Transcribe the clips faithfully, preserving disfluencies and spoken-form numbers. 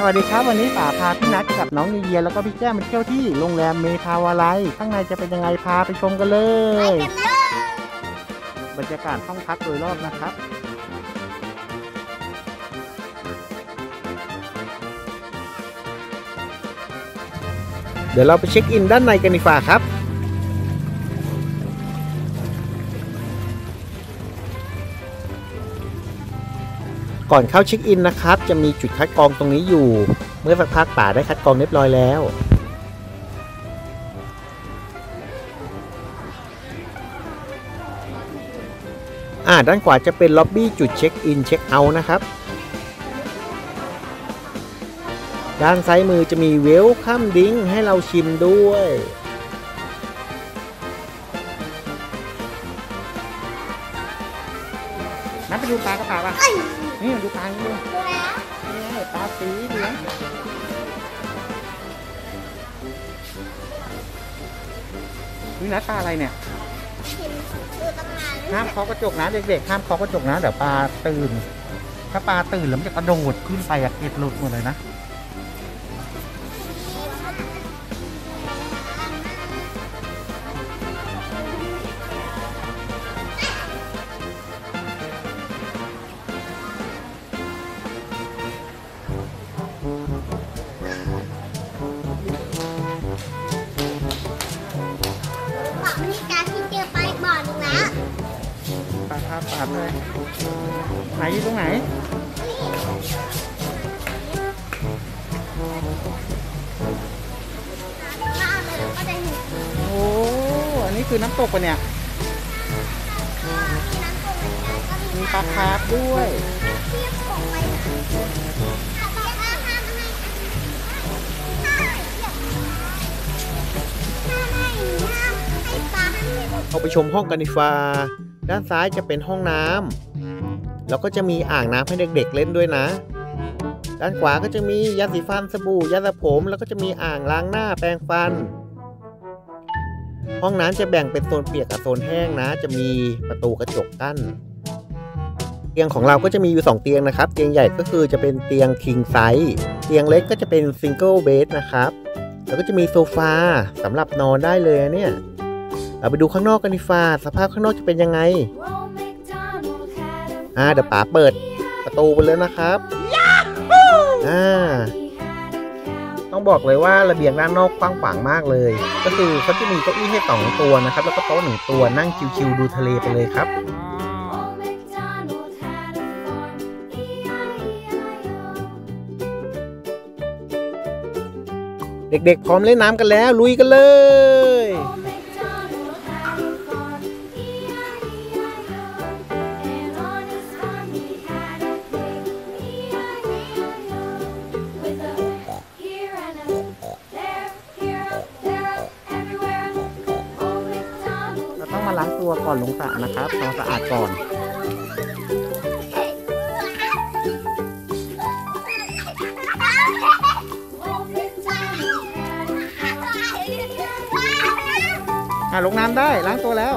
วัสดีครับวันนี้ป๋าพาพี่นัทกับน้องนิเยียแล้วก็พี่แก้มมาเที่ยวที่โรงแรมเมทาวาไลข้างในจะเป็นยังไงพาไปชมกันเลยบรรยากาศห้องพักโดยรอบนะครับเดี๋ยวเราไปเช็คอินด้านในกันดีกว่าครับก่อนเข้าเช็คอินนะครับจะมีจุดคัดกรองตรงนี้อยู่เมื่อสักพักป๋าได้คัดกรองเรียบร้อยแล้วอ่าด้านขวาจะเป็นล็อบบี้จุดเช็คอินเช็คเอาท์นะครับด้านซ้ายมือจะมีเวลคัมดิ้งให้เราชิมด้วยนัดไปดูปลากระป๋าป่ะนี่มาดูปลาดูนี่ปลาสีเหลืองนี่นัดปลาอะไรเนี่ยห้ามเคาะกระจกนะเด็กๆห้ามเคาะกระจกนะเดี๋ยวปลาตื่นถ้าปลาตื่นแล้วมันจะกระโดดขึ้นไปอะเกล็ดหลุดหมดเลยนะปลาคาบปลาเลยไหนอยู่ตรงไหนโอ้อันนี้คือน้ำตกปะเนี่ยมีปลาคาบด้วยเอาไปชมห้องกันดีฟ้าด้านซ้ายจะเป็นห้องน้ำแล้วก็จะมีอ่างน้ำให้เด็กๆเล่นด้วยนะด้านขวาก็จะมียาสีฟันสบู่ยาสระผมแล้วก็จะมีอ่างล้างหน้าแปรงฟันห้องน้ำจะแบ่งเป็นโซนเปียกกับโซนแห้งนะจะมีประตูกระจกกั้นเตียงของเราก็จะมีอยู่สองเตียงนะครับเตียงใหญ่ก็คือจะเป็นเตียง king size เตียงเล็กก็จะเป็น single bed นะครับแล้วก็จะมีโซฟาสำหรับนอนได้เลยเนี่ยเราไปดูข้างนอกกันดีฟ้าสภาพข้างนอกจะเป็นยังไงอ่าเดี๋ยวป๋าเปิดประตูไปเลยนะครับอ่าต้องบอกเลยว่าระเบียงด้านนอกกว้างขวางมากเลยก็คือเขาจะมีเก้าอี้ให้สองตัวนะครับแล้วก็โต๊ะหนึ่งตัวนั่งชิวๆดูทะเลไปเลยครับเด็กๆพร้อมเล่นน้ำกันแล้วลุยกันเลยเราต้องมาล้างตัวก่อนลงสระนะครับทำความสะอาดก่อนอ่ะลงน้ำได้ล้างตัวแล้ว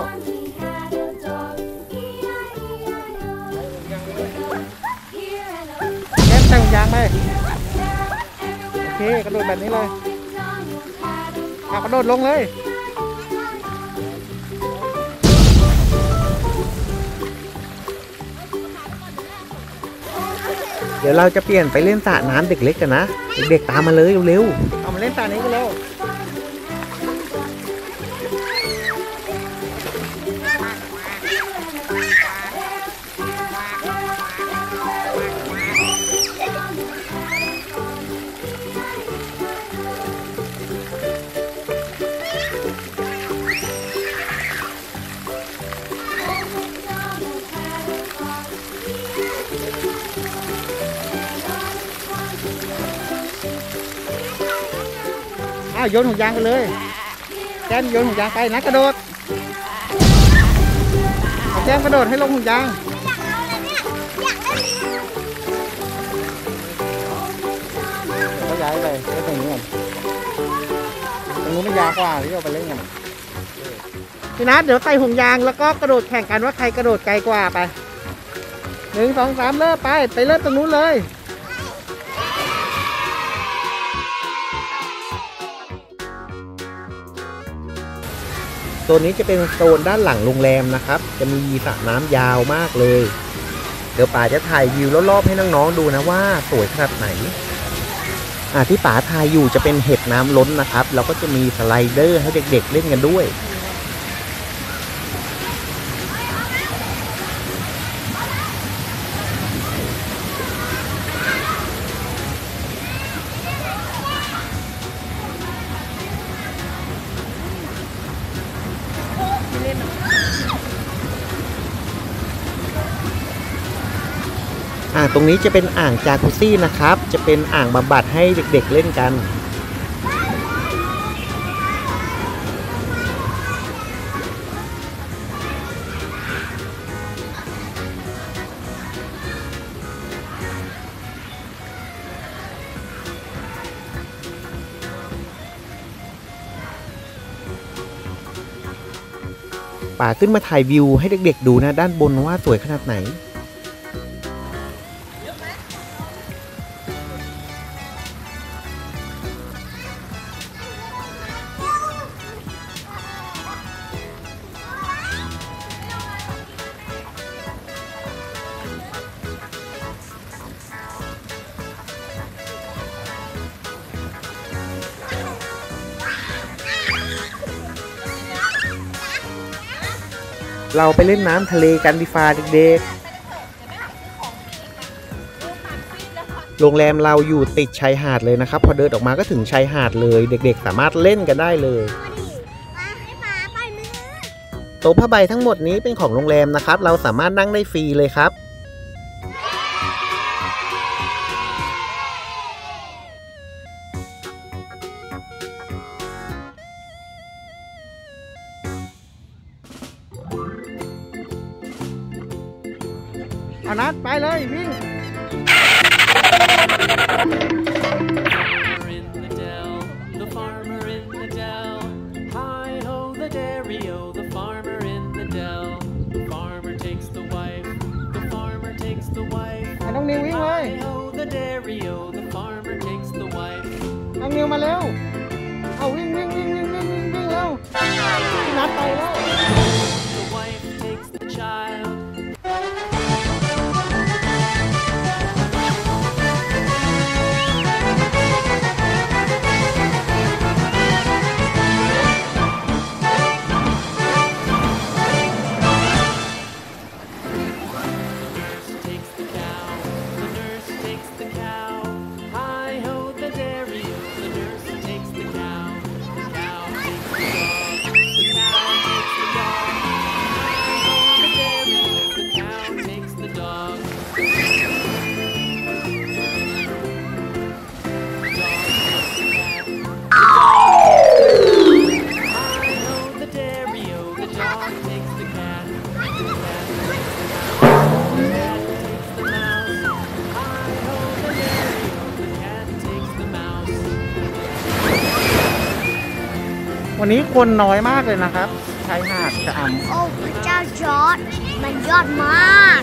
แก้มใส่ห่วงยางไปโอเคกระโดดแบบนี้เลยอ่ะกระโดดลงเลยเดี๋ยวเราจะเปลี่ยนไปเล่นสระน้ำเด็กเล็กกันนะเด็กๆตามมาเลยเร็วๆเอามาเล่นสระนี้กันเร็วโยนห่วงยางกันเลยแก้มโยนห่วงยางไปนะกระโดดแก้มกระโดดให้ลงห่วงยางก็ย้ายไปเล่นตรงนี้ก่อนตรงนู้นไม่ยาวกว่าที่เราไปเล่นกัน พี่นัทเดี๋ยวใส่ห่วงยางแล้วก็กระโดดแข่งกันว่าใครกระโดดไกลกว่าไปหนึ่งสองสามเริ่มไปไปเริ่มตรงนู้นเลยโซนนี้จะเป็นโซนด้านหลังโรงแรมนะครับจะมีสระน้ำยาวมากเลยเดี๋ยวป๋าจะถ่ายวิวรอบๆให้น้องๆดูนะว่าสวยขนาดไหนอ่าที่ป๋าถ่ายอยู่จะเป็นเห็ดน้ำล้นนะครับแล้วก็จะมีสไลเดอร์ให้เด็กๆเล่นกันด้วยอ่าตรงนี้จะเป็นอ่างจากุซี่นะครับจะเป็นอ่างบำบัดให้เด็กๆเล่นกันป่าขึ้นมาถ่ายวิวให้เด็กๆดูนะด้านบนว่าสวยขนาดไหนเราไปเล่นน้ำทะเลกันดีฟ้าเด็กๆโรงแรมเราอยู่ติดชายหาดเลยนะครับพอเดินออกมาก็ถึงชายหาดเลยเด็กๆสามารถเล่นกันได้เลยโต๊ะผ้าใบทั้งหมดนี้เป็นของโรงแรมนะครับเราสามารถนั่งได้ฟรีเลยครับเอานัดไปเลยวิ่งน้องนิววิ่งเลยน้องนิวมาเร็วเอาวิ่งวิ่งวิ่งวิ่งวิ่งวิ่งวิ่งเร็วนัดไปแล้ววันนี้คนน้อยมากเลยนะครับชายหาดชะอำโอ้พระเจ้าจอร์จมันยอดมาก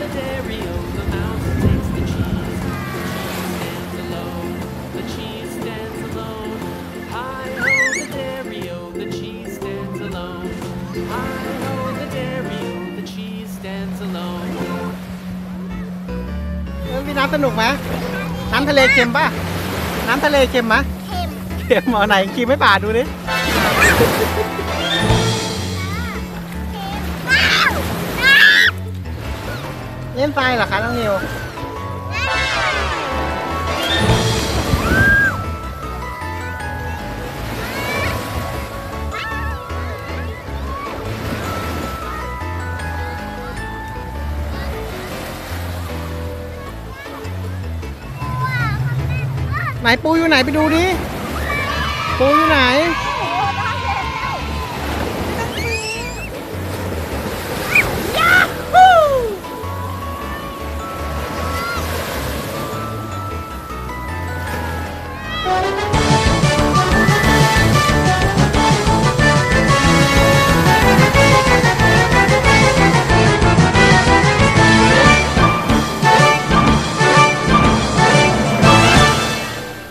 พี่น้ำสนุกไหมน้ำทะเลเค็มป่ะน้ำทะเลเค็มไหมเค็มเค็มเอาไหนกินไม่ป่าดูดิเล่นทรายเหรอคะน้องนิวไหนปูอยู่ไหนไปดูดิปูอยู่ไหน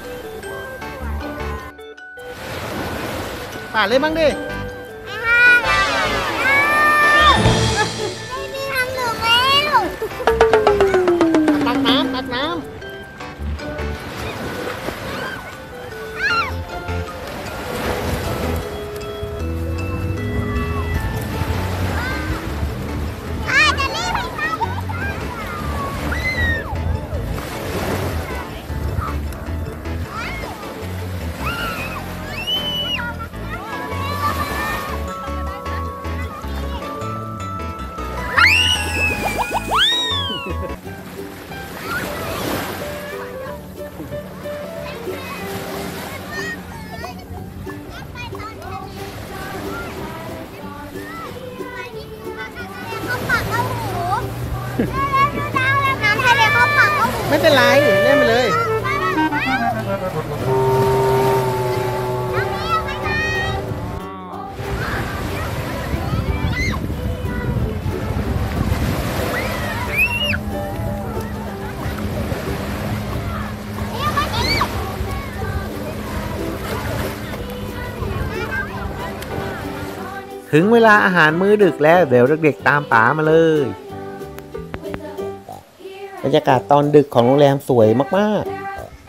ป่าเล่นบ้างดิน้ำทะเลเข้าปากก็ไม่เป็นไรเล่นไปเลยถึงเวลาอาหารมื้อดึกแล้วเดี๋ยวเด็กๆตามป๋ามาเลยบรรยากาศตอนดึกของโรงแรมสวยมากๆ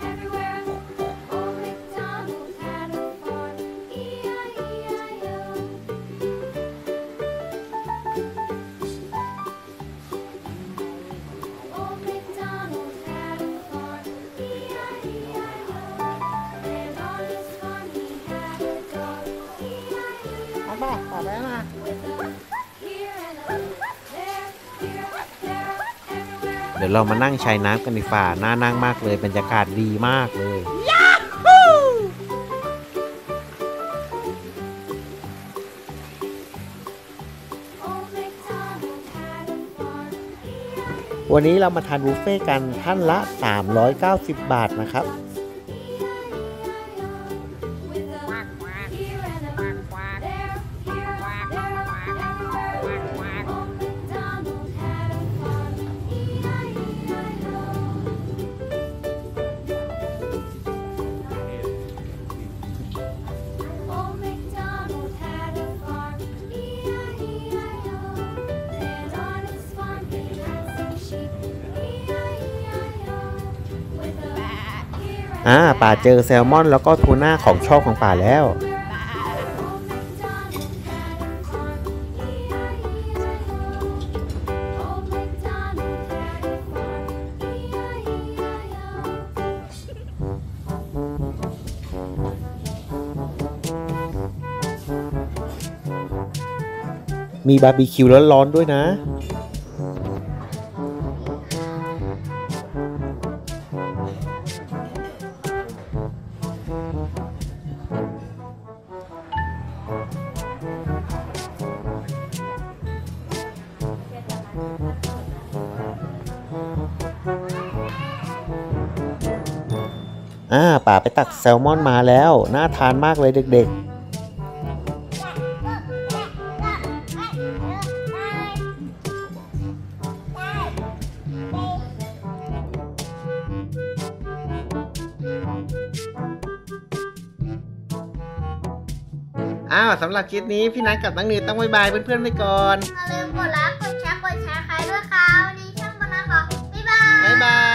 เอาป่ะป๋าไปนะเดี๋ยวเรามานั่งชายน้ำกันดีกว่าน่านั่งมากเลยบรรยากาศดีมากเลยวันนี้เรามาทานบุฟเฟ่กันท่านละสามร้อยเก้าสิบบาทนะครับอ่าป่าเจอแซลมอนแล้วก็ทูน่าของชอบของป่าแล้วมีบาร์บีคิวร้อนๆด้วยนะอ่าป่าไปตักแซลมอนมาแล้วน่าทานมากเลยเด็กๆอ้าวสำหรับคลิปนี้พี่นัทกับน้องนิวต้องบ๊ายบายเพื่อนๆไปก่อนอย่าลืมกดไลค์กดแชร์กดแชร์ใครด้วยค่ะวันนี้ช่างบนนะขอบ๊ายบายบ๊ายบาย